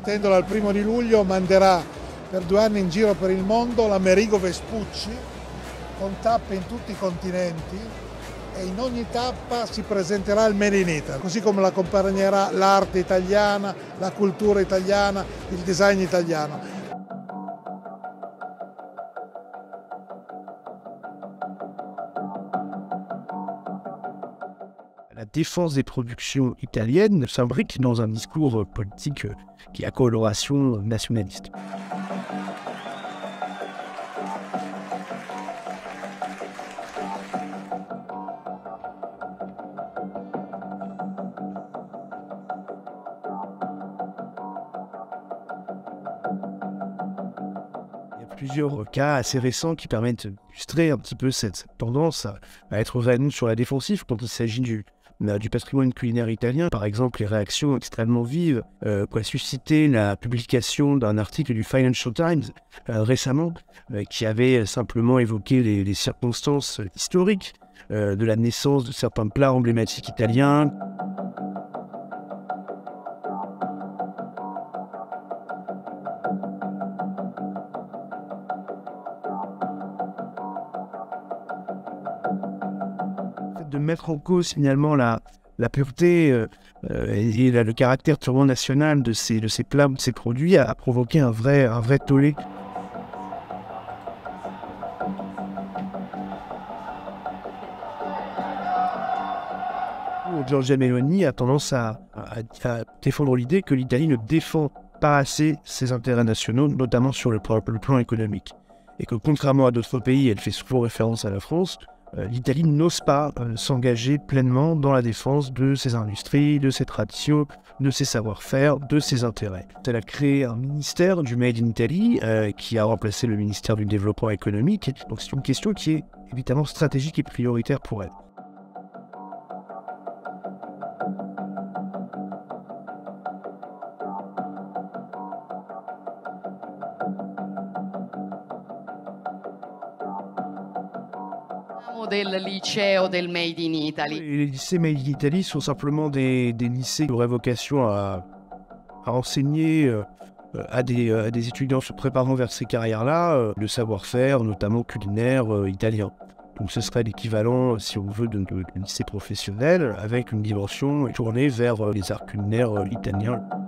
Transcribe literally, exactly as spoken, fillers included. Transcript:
partendo dal primo di luglio manderà per due anni in giro per il mondo l'Amerigo Vespucci, con tappe in tutti i continenti, e in ogni tappa si presenterà il Made in Italy, così come l'accompagnerà l'arte italiana, la cultura italiana, il design italiano. La défense des productions italiennes s'imbrique dans un discours politique qui a coloration nationaliste. Il y a plusieurs cas assez récents qui permettent d'illustrer un petit peu cette tendance à, à être réellement sur la défensive quand il s'agit du, du patrimoine culinaire italien. Par exemple, les réactions extrêmement vives euh, qu'a suscité la publication d'un article du Financial Times euh, récemment euh, qui avait simplement évoqué les, les circonstances historiques euh, de la naissance de certains plats emblématiques italiens. De mettre en cause finalement la, la pureté euh, et, et la, le caractère purement national de ces, de ces plats, de ces produits a, a provoqué un vrai, un vrai tollé. Giorgia Meloni a tendance à, à, à défendre l'idée que l'Italie ne défend pas assez ses intérêts nationaux, notamment sur le plan, le plan économique. Et que contrairement à d'autres pays, elle fait souvent référence à la France, Euh, l'Italie n'ose pas euh, s'engager pleinement dans la défense de ses industries, de ses traditions, de ses savoir-faire, de ses intérêts. Elle a créé un ministère du Made in Italy euh, qui a remplacé le ministère du Développement économique. Donc c'est une question qui est évidemment stratégique et prioritaire pour elle. Del liceo del Made in Italy. Les lycées Made in Italy sont simplement des, des lycées qui auraient vocation à, à enseigner euh, à, des, à des étudiants se préparant vers ces carrières-là euh, le savoir-faire, notamment culinaire euh, italien. Donc ce serait l'équivalent, si on veut, de, de, de lycée professionnel avec une dimension tournée vers euh, les arts culinaires euh, italiens.